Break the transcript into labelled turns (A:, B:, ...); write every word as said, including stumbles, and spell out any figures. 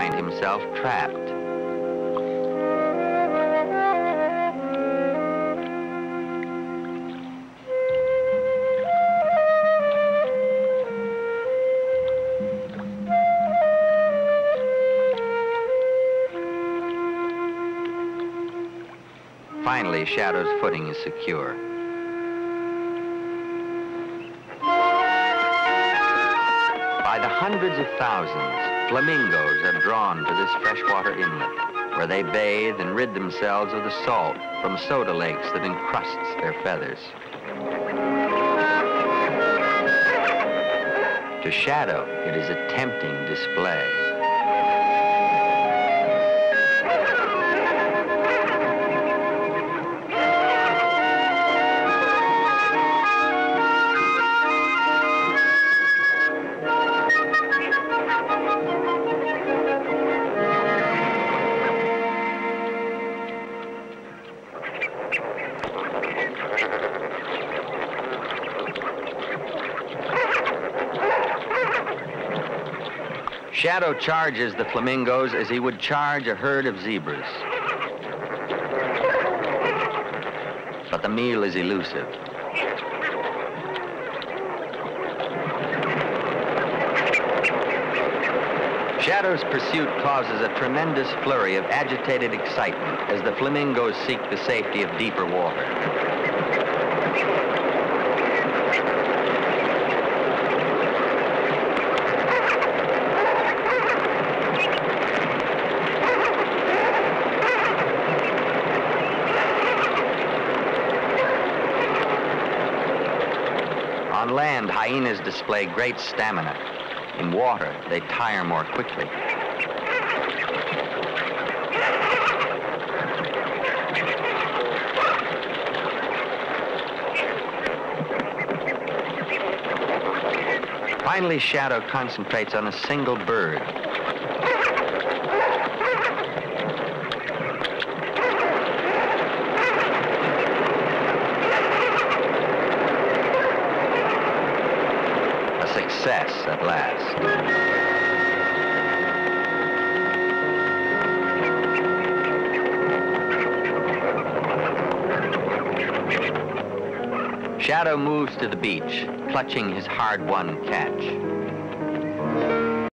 A: find himself trapped. Finally, Shadow's footing is secure. By the hundreds of thousands, flamingos are drawn to this freshwater inlet, where they bathe and rid themselves of the salt from soda lakes that encrusts their feathers. To Shadow, it is a tempting display. Shadow charges the flamingos as he would charge a herd of zebras. But the meal is elusive. Shadow's pursuit causes a tremendous flurry of agitated excitement as the flamingos seek the safety of deeper water. On land, hyenas display great stamina. In water, they tire more quickly. Finally, Shadow concentrates on a single bird. Success at last. Shadow moves to the beach, clutching his hard-won catch.